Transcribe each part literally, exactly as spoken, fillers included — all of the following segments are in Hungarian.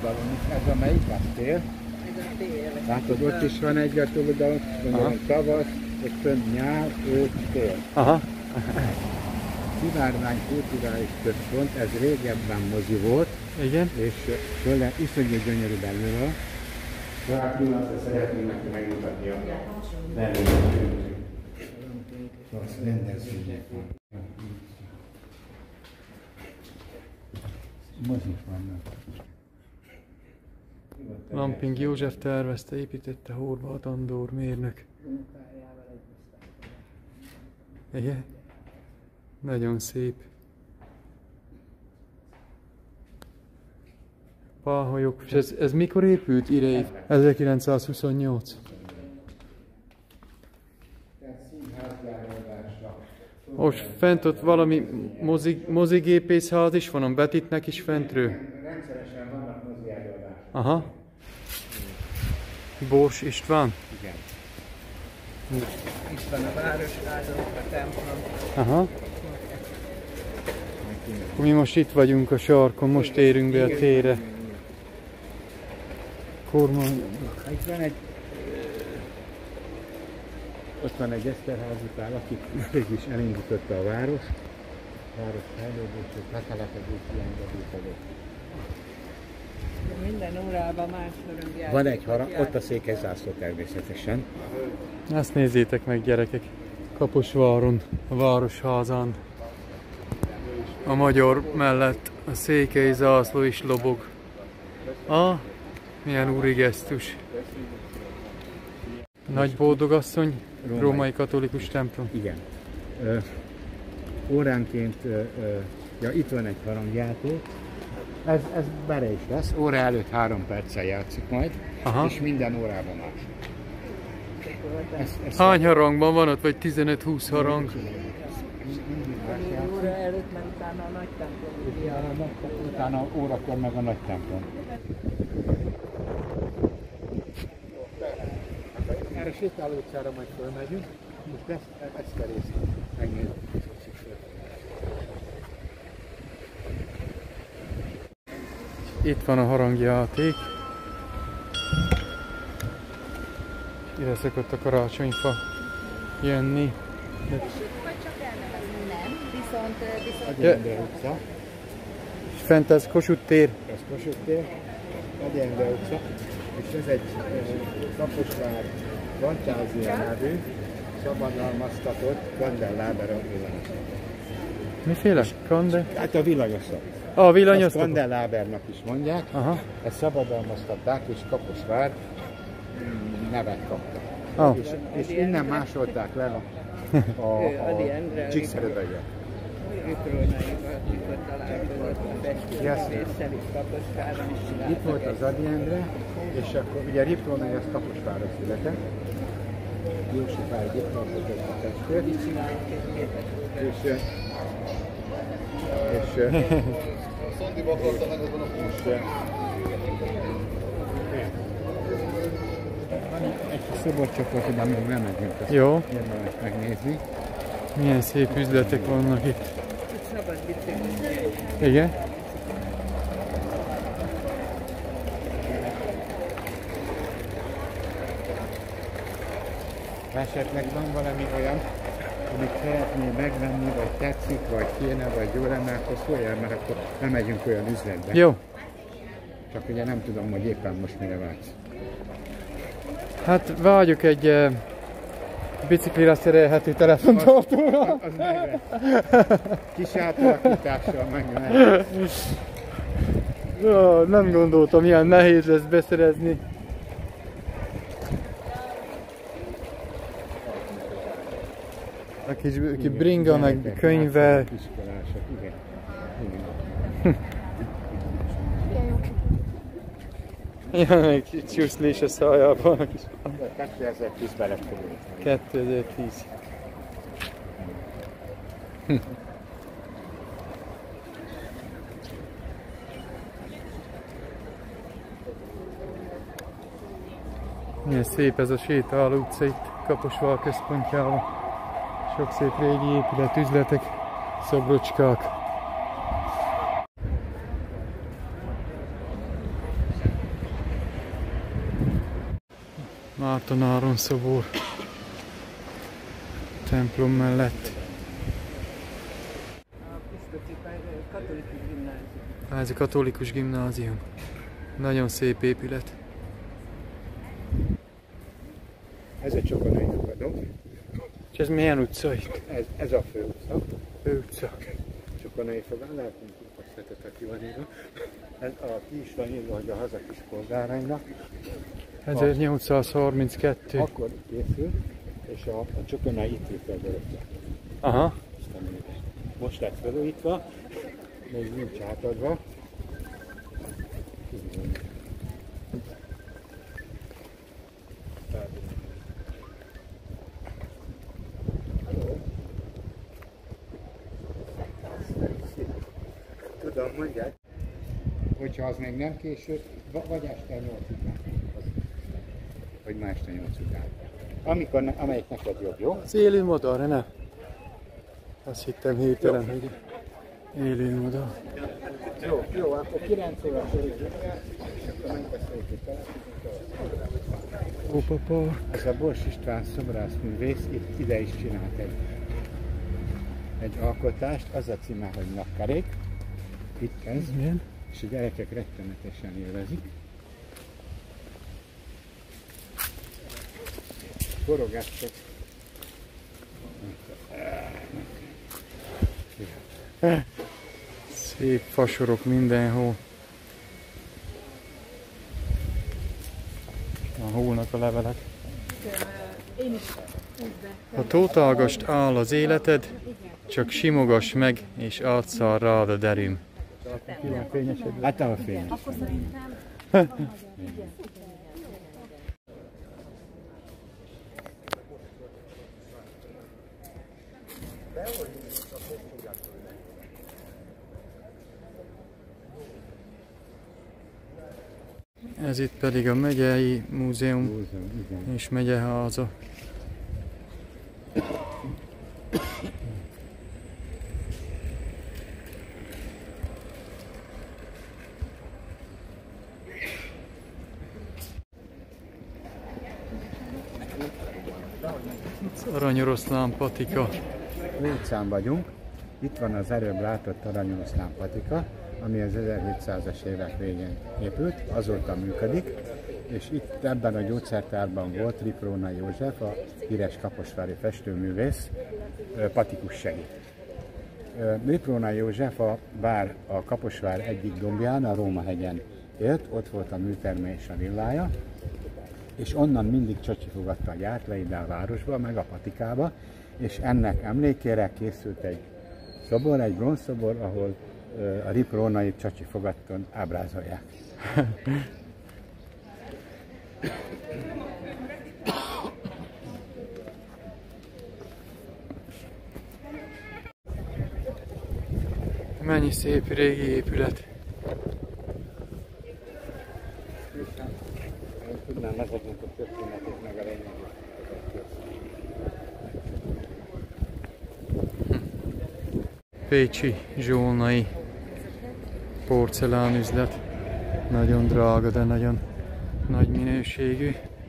oldalon is. Ez a melyik a tél? Ez a tél. Látod, ott is van egy a túloldalon, mondom, tavasz, és fönn nyár, ősz, tél. Aha. Szivárvány kulturális központ, ez régebben mozi volt. Igen. És tőle iszonyú gyönyörű belőle. Talán pillanatra szeretnénk neki megmutatni a belőle. Azt rendezvények van. Mozik vannak. Lamping József tervezte, építette Horváth Andor mérnök. Igen? Nagyon szép. Páholyok. És ez, ez mikor épült idejét? ezerkilencszázhuszonnyolc. Most fent ott valami mozi, mozigépészház is van, a Betitnek is fentről. Rendszeresen vannak mozi előadások. Aha. Bors István. Igen. Itt van a Városházunk, a templom. Aha. Mi most itt vagyunk a sarkon, most érünk be a térre. Kormány... Itt van egy... Ott van egy Eszterházi Pál, aki mégis elindította a város. Város fejlődését, letelepedési engedélyt. Minden órában más harangjáték. Van egy harang, ott a székelyzászló természetesen. Ezt nézzétek meg, gyerekek. Kaposváron, a Városházán. A magyar mellett a székely zászló is lobog. Ah, milyen úri gesztus. Nagy boldogasszony, római, római katolikus templom. Igen. Ö, óránként, ö, ö, ja, itt van egy harangjáték. Ez, ez bere is lesz. Óra előtt három perccel játszik majd, aha, és minden órában más. Ez, ez hány harangban van ott, vagy tizenöt-húsz harang? Óra előtt, meg utána a nagy templom. Ja, utána órakor meg a nagy templom. Erre sétáló utcára majd fölmegyünk, most ezt, ezt a részt megnézzük. Itt van a harangjáték. Ide szokott a karácsonyfa jönni. Vagy csak elnevezni, nem? Viszont... viszont... Ady Endre utca. És fent ez Kossuth tér. Ez Kossuth tér, Ady Endre utca, és ez egy Kaposvár fantázia nevű, szabadalmaztatott kandelláber villanyos. Miféle? Kande? Hát a villanyoszat. Ah, a villanyoszat. Ezt kandellábernak is mondják. Aha. Ezt szabadalmaztatták, és Kaposvár nevet kapta. Oh. És, és innen másolták le a, a, a csíkszeröveget. Itt volt az Ady Endre, és akkor ugye Riprónai az Kaposvárra született. Jósi Pál diplomatozott a testőr. És és egy szoborcsoport, oda még nem megyünk. Jó. Érdemes megnézni. Milyen szép üzletek vannak itt. Szabad biciklizni. Igen? Esetleg van valami olyan, amit szeretnél megvenni, vagy tetszik, vagy kéne, vagy jó lenne, akkor szóljál, mert akkor nem megyünk olyan üzletbe. Jó. Csak ugye nem tudom, hogy éppen most mire vágysz. Hát vágyok egy uh, biciklire szerelhető telefontartóra. Az, az, az meg lesz. Kis átalakítással meg lesz. Ja, nem gondoltam, ilyen nehéz lesz beszerezni. A kis, kis bringa, meg könyve. Iskolások, igen. Ja, meg csúszlés a szájában. kétezer-tíz belekerült. kétezer-tíz. Milyen szép ez a sétáló utca itt Kaposvár központjában. Sok szép régi épület, üzletek, szobrocskák. Márton Áron szobor templom mellett. Ez a katolikus gimnázium. Nagyon szép épület. Ez a Csokonai Nyugadó. És ez milyen utca itt? Ez, ez a fő utca. Fő utca. Csokonai Fogán, lehet, hogy azt vetett, aki van írva. Ez a, ki is van írva, hogy a hazakis polgáránynak. ezernyolcszázharminckettő. Akkor készült, és a, a Csokonai itt ült az örökre. Aha. Most lett felújítva, még nincs átadva. Tudom, mondják, hogyha az még nem később, vagy este nyolc után. Vagy ma este nyolc után. Amikor, ne, amelyik neked jobb, jó? Az élő madar, nem? Azt hittem hirtelen, hogy élő madar. Jó, jó, akkor kilenc óra körül. Ópapa. Ez a Bors István szobrászművész itt ide is csinált egy, egy alkotást, az a címe, hogy Napkerék. Itt ez, milyen? És a gyerekek rettenetesen élvezik. Forogások. Szép fasorok mindenhol. A hónak a levelek. Ha tótalgast áll az életed, csak simogass meg, és átszal rád a derűm. Hát a fényes. Akkor szerintem... Ez itt pedig a megyei múzeum Múzeum, igen. és megyeháza. Aranyoroszlán patika. Utcán vagyunk. Itt van az előbb látott aranyoroszlán patika, ami az ezerhétszázas évek végén épült, azóta működik, és itt ebben a gyógyszertárban volt Ripróna József, a híres kaposvári festőművész, patikus segéd. Ripróna József a vár, a Kaposvár egyik dombján, a Róma-hegyen élt, ott volt a műterme és a villája, és onnan mindig csacsi fogadta a gyárt le ide a városba, meg a patikába, és ennek emlékére készült egy szobor, egy bronzszobor, ahol a riprónai csacsi fogadton ábrázolják. Mennyi szép régi épület. Tudnám ezeknek a történetét meg a lényeget. Pécsi zsolnai porcelánüzlet. Nagyon drága, de nagyon nagy minőségű.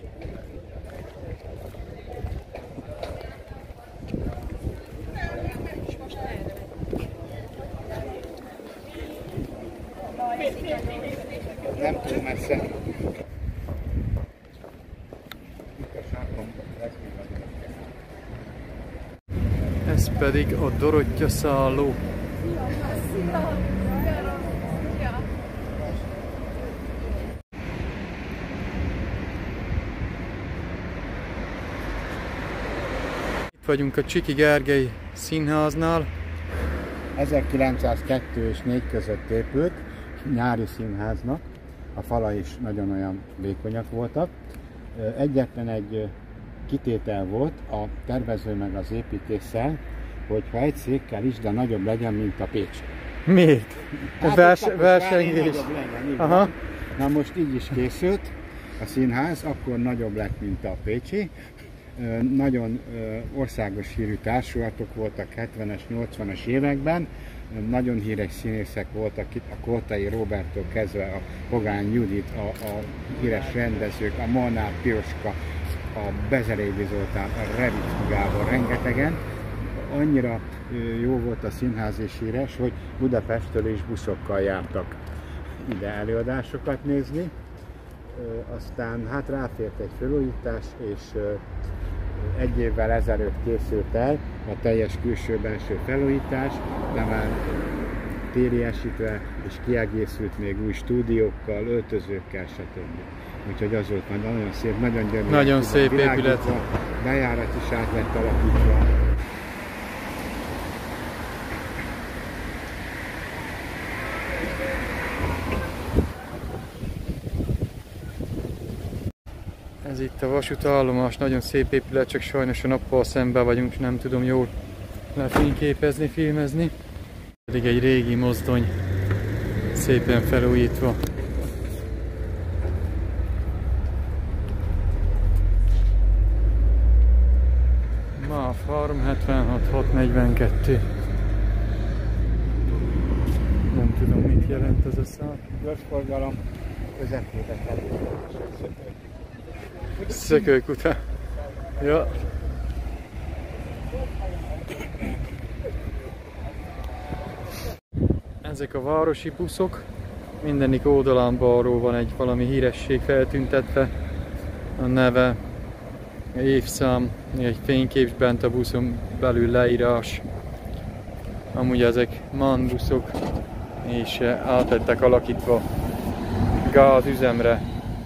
Nem túl messze. Ez pedig a Dorottya szálló. Itt vagyunk a Csiki Gergely színháznál. ezerkilencszázkettő és négy között épült, nyári színháznak. A fala is nagyon olyan vékonyak voltak. Egyetlen egy kitétel volt a tervező meg az építéssel, hogyha egy székkel is, de nagyobb legyen, mint a Pécs. Miért? Hát Vers versengés. Aha. Na most így is készült a színház, akkor nagyobb lett, mint a pécsi. Nagyon országos hírű társulatok voltak hetvenes, nyolcvanas években. Nagyon híres színészek voltak itt, a Koltai Róberttől kezdve a Pogány Judit, a, a híres rendezők, a Molnár Piroska, a Bezerédi Zoltán, a Reviczky Gábor rengetegen. Annyira jó volt a színház és híres, hogy Budapesttől is buszokkal jártak ide előadásokat nézni. Aztán hát ráfért egy felújítás, és egy évvel ezelőtt készült el a teljes külső-belső felújítás, de már tériesítve és kiegészült még új stúdiókkal, öltözőkkel, stb. Úgyhogy az volt majd nagyon szép, nagyon gyönyörű. Nagyon szép épület. Bejárat is át lett alakítva. Ez itt a vasútállomás, nagyon szép épület, csak sajnos a nappal szemben vagyunk, és nem tudom jól lefényképezni, filmezni. Pedig egy régi mozdony, szépen felújítva. Ma a Farm hetvenhat hatszáznegyvenkettő. Nem tudom, mit jelent ez a szám. Gyorsforgalom közepébe kerül. Szökőkutya. Ja. Ezek a városi buszok. Mindenik oldalán balról van egy valami híresség feltüntetve. A neve, évszám, egy fénykép bent a buszon belül leírás. Amúgy ezek MAN buszok, és át lettek alakítva gázüzemre.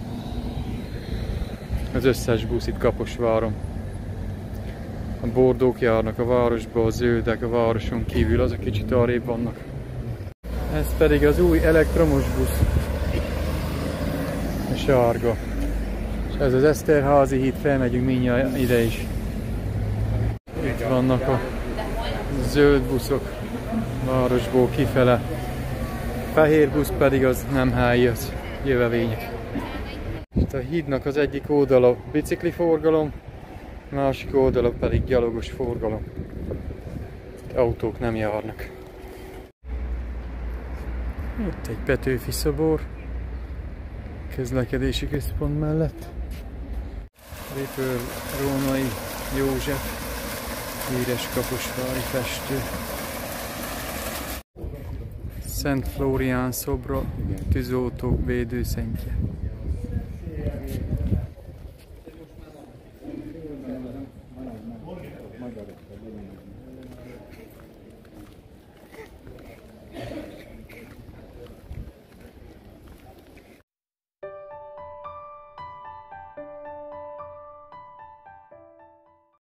Az összes busz itt Kaposváron. A bordók járnak a városba, a zöldek a városon kívül, azok kicsit arrébb vannak. Ez pedig az új elektromos busz. A sárga. És ez az Eszterházy híd, felmegyünk mindjárt ide is. Itt vannak a zöld buszok városból kifele. Fehér busz pedig az nem helyi, az jövevények. Itt a hídnak az egyik oldala bicikliforgalom, másik oldala pedig gyalogos forgalom. Itt autók nem járnak. Itt egy Petőfi szobor, közlekedési központ mellett. Ripper Rónai József, híres kaposvári festő. Szent Flórián szobra, tűzoltók védőszentje.